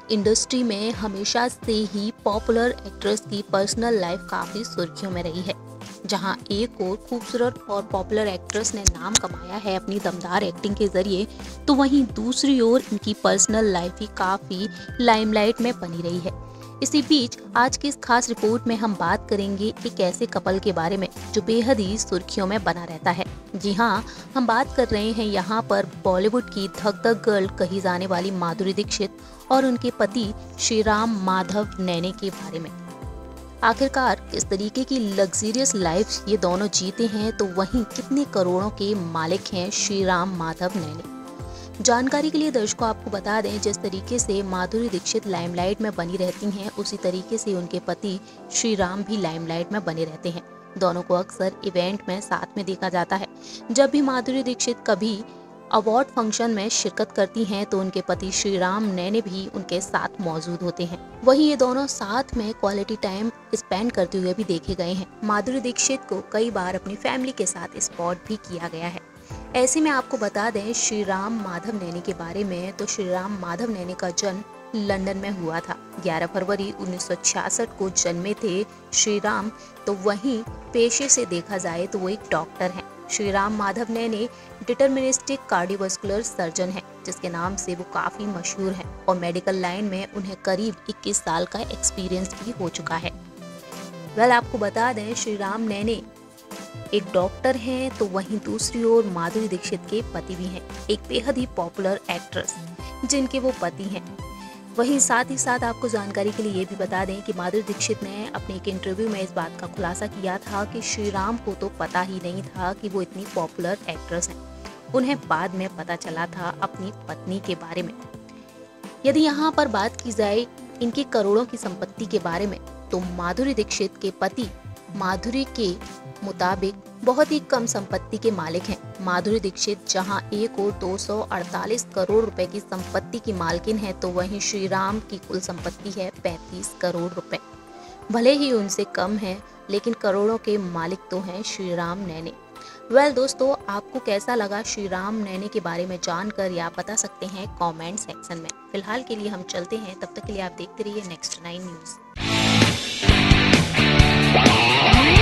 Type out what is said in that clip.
Industry में हमेशा से ही पॉपुलर एक्ट्रेस की पर्सनल लाइफ काफी सुर्खियों में रही है। जहां एक और खूबसूरत और पॉपुलर एक्ट्रेस ने नाम कमाया है अपनी दमदार एक्टिंग के जरिए, तो वहीं दूसरी ओर इनकी पर्सनल लाइफ ही काफी लाइमलाइट में बनी रही है। इसी बीच आज की इस खास रिपोर्ट में हम बात करेंगे एक ऐसे कपल के बारे में जो बेहद ही सुर्खियों में बना रहता है। जी हाँ, हम बात कर रहे हैं यहाँ पर बॉलीवुड की धक धक गर्ल कही जाने वाली माधुरी दीक्षित और उनके पति श्रीराम माधव नैने के बारे में। आखिरकार किस तरीके की लग्जरियस लाइफ ये दोनों जीते हैं, तो वहीं कितने करोड़ों के मालिक हैं श्रीराम माधव नैने। जानकारी के लिए दर्शकों आपको बता दें, जिस तरीके से माधुरी दीक्षित लाइमलाइट में बनी रहती हैं, उसी तरीके से उनके पति श्रीराम भी लाइमलाइट में बने रहते हैं। दोनों को अक्सर इवेंट में साथ में देखा जाता है। जब भी माधुरी दीक्षित कभी अवार्ड फंक्शन में शिरकत करती हैं, तो उनके पति श्रीराम नैने भी उनके साथ मौजूद होते हैं। वहीं ये दोनों साथ में क्वालिटी टाइम स्पेंड करते हुए भी देखे गए हैं। माधुरी दीक्षित को कई बार अपनी फैमिली के साथ स्पॉट भी किया गया है। ऐसे में आपको बता दें श्रीराम माधव नैने के बारे में, तो श्रीराम माधव नैने का जन्म लंदन में हुआ था। 11 फरवरी 1966 को जन्मे थे श्रीराम। तो वहीं पेशे से देखा जाए तो वो एक डॉक्टर हैं। Shriram Madhav Nene deterministic cardiovascular surgeon हैं, जिसके नाम से वो काफी मशहूर हैं और मेडिकल लाइन में उन्हें करीब 21 साल का एक्सपीरियंस भी हो चुका है। आपको बता दें श्रीराम नैने एक डॉक्टर हैं, तो वहीं दूसरी ओर माधुरी दीक्षित के पति भी हैं, एक बेहद ही पॉपुलर एक्ट्रेस जिनके वो पति हैं। वहीं साथ ही साथ आपको जानकारी के लिए ये भी बता दें कि माधुरी दीक्षित ने अपने एक इंटरव्यू में इस बात का खुलासा किया था कि श्रीराम को तो पता ही नहीं था कि वो इतनी पॉपुलर एक्ट्रेस हैं। उन्हें बाद में पता चला था अपनी पत्नी के बारे में। यदि यहाँ पर बात की जाए इनकी करोड़ों की संपत्ति के बारे में, तो माधुरी दीक्षित के पति माधुरी के मुताबिक बहुत ही कम संपत्ति के मालिक हैं। माधुरी दीक्षित जहां एक और 248 करोड़ रुपए की संपत्ति की मालकिन है, तो वहीं श्रीराम की कुल संपत्ति है 35 करोड़ रुपए। भले ही उनसे कम है, लेकिन करोड़ों के मालिक तो हैं श्रीराम नैने। दोस्तों, आपको कैसा लगा श्रीराम नैने के बारे में जानकर, या बता सकते हैं कमेंट सेक्शन में। फिलहाल के लिए हम चलते हैं, तब तक के लिए आप देखते रहिए नेक्स्ट 9 न्यूज।